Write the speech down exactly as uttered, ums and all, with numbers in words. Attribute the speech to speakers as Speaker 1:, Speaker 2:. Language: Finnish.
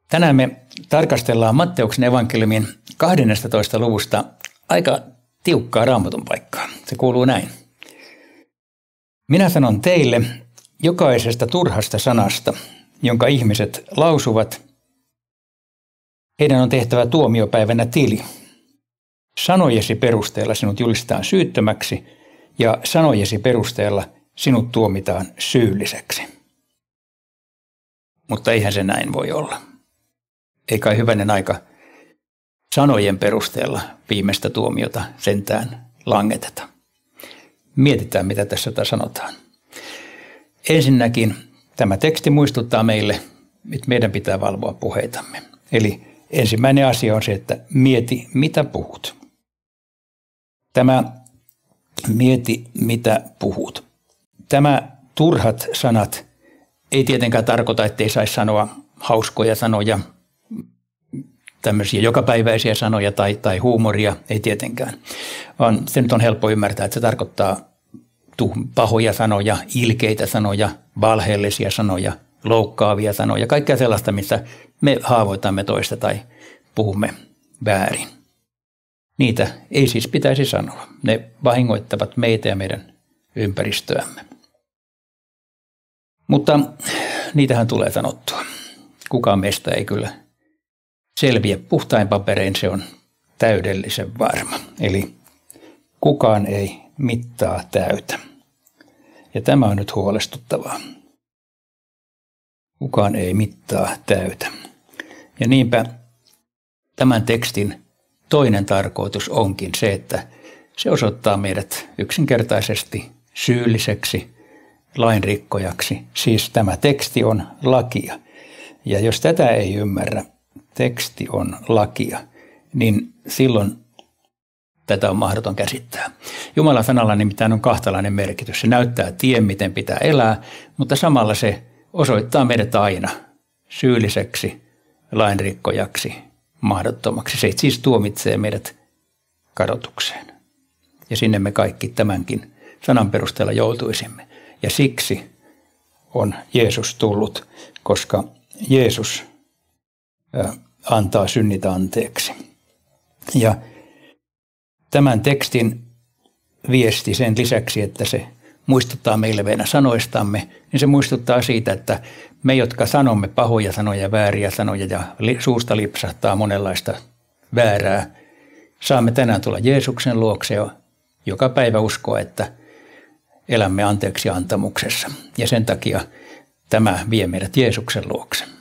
Speaker 1: Tänään me tarkastellaan Matteuksen evankeliumin kahdennestatoista luvusta aika tiukkaa Raamatun paikkaa. Se kuuluu näin. Minä sanon teille jokaisesta turhasta sanasta, jonka ihmiset lausuvat, heidän on tehtävä tuomiopäivänä tili. Sanojesi perusteella sinut julistetaan syyttömäksi ja sanojesi perusteella sinut tuomitaan syylliseksi. Mutta eihän se näin voi olla. Ei kai hyvänen aika sanojen perusteella viimeistä tuomiota sentään langeteta. Mietitään, mitä tässä sanotaan. Ensinnäkin tämä teksti muistuttaa meille, että meidän pitää valvoa puheitamme. Eli ensimmäinen asia on se, että mieti, mitä puhut. Tämä mieti, mitä puhut. Tämä turhat sanat ei tietenkään tarkoita, ettei saisi sanoa hauskoja sanoja, tämmöisiä jokapäiväisiä sanoja tai, tai huumoria, ei tietenkään. Vaan se nyt on helppo ymmärtää, että se tarkoittaa pahoja sanoja, ilkeitä sanoja, valheellisia sanoja, loukkaavia sanoja, kaikkea sellaista, missä me haavoitamme toista tai puhumme väärin. Niitä ei siis pitäisi sanoa. Ne vahingoittavat meitä ja meidän ympäristöämme. Mutta niitähän tulee sanottua. Kukaan meistä ei kyllä selviä puhtain paperein, se on täydellisen varma. Eli kukaan ei mittaa täytä. Ja tämä on nyt huolestuttavaa. Kukaan ei mittaa täytä. Ja niinpä tämän tekstin toinen tarkoitus onkin se, että se osoittaa meidät yksinkertaisesti syylliseksi, lainrikkojaksi. Siis tämä teksti on lakia. Ja jos tätä ei ymmärrä, teksti on lakia, niin silloin tätä on mahdoton käsittää. Jumalan sanalla nimittäin on kahtalainen merkitys. Se näyttää tien, miten pitää elää, mutta samalla se osoittaa meidät aina syylliseksi, lainrikkojaksi, mahdottomaksi. Se siis tuomitsee meidät kadotukseen. Ja sinne me kaikki tämänkin sanan perusteella joutuisimme. Ja siksi on Jeesus tullut, koska Jeesus antaa synnit anteeksi. Ja tämän tekstin viesti sen lisäksi, että se muistuttaa meille meidän sanoistamme, niin se muistuttaa siitä, että me, jotka sanomme pahoja sanoja, vääriä sanoja ja suusta lipsahtaa monenlaista väärää, saamme tänään tulla Jeesuksen luokse ja joka päivä uskoa, että elämme anteeksi antamuksessa. Ja sen takia tämä vie meidät Jeesuksen luokse.